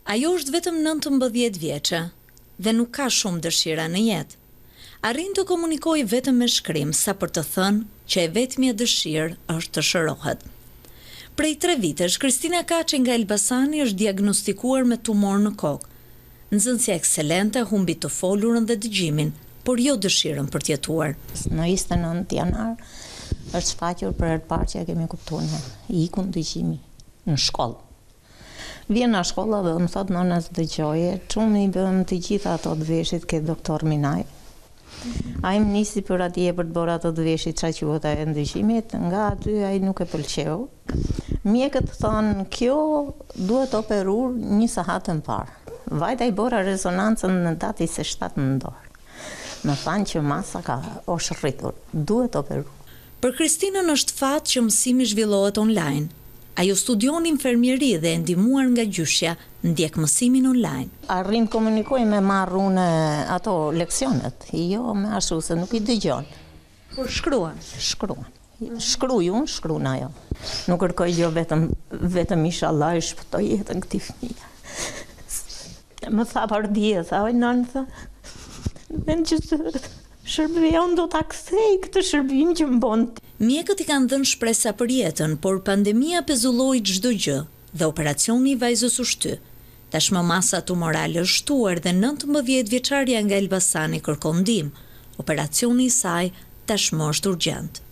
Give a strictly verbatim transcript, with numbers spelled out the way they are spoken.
Ajo është vetëm nëntëmbëdhjetë vjeçe dhe nuk ka shumë dëshira në jetë. Arrin të komunikojë vetëm me shkrim, sa për të thënë që e vetmja dëshirë është të shërohet. Prej tre vitesh, Kristina Kaçi nga Elbasani është diagnostikuar me tumor në kokë. Nxënësja ekselente humbi të folurën dhe dëgjimin, por jo dëshirën për të jetuar. Në njëzet e nëntë janar është shfaqur për herë të parë që ja kemi kuptuar ne, ikun dëgjimi në shkollë. Vjen në shkolla dhe më thot nënës dëgjoje, çumi i bëm të gjitha ato të veshit ke doktor Minaj. Ai më nisi për atje për të bërë ato të veshit çka quhet ajo ndëgjimit, nga aty ai nuk e pëlqeu. Mjekët thonë kjo duhet operur një sahat më parë. Vajta i bora rezonancën në datë njëzet e shtatë nëntor. Më thanë që masa ka është rritur, duhet operur. Për Kristinën është fat që mësimi zhvillohet online. Ajo studion infermieri dhe e ndihmuar nga gjyshja ndjek mësimin online. Arrin komunikoj me marrë unë ato leksionet, jo me ashtu se nuk i dëgjon. Por shkruan? Shkruan. Shkruaj unë, shkruan ajo. Nuk kërkoj gjë vetëm vetëm inshallah i shpëtoj jetën këtij fëmijë. Më tha për dje, tha, oj nënë, tha, në që shërbim do ta kthej këtë shërbim që më bën. Mjekët i kanë dhënë shpresa për jetën, por pandemia pezulloi çdo gjë dhe operacioni i vajzës u shty. Tashmë masa tumorale është shtuar dhe nëntëmbëdhjetë vjeçaria nga Elbasani kërkon ndihmë. Operacioni i saj tashmë është urgjent.